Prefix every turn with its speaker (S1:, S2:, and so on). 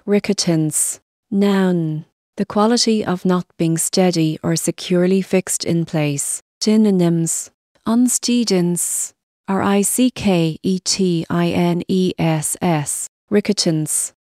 S1: Ricketiness. Noun. The quality of not being steady or securely fixed in place. Synonyms. Unsteadiness. Ricketiness. Ricketiness.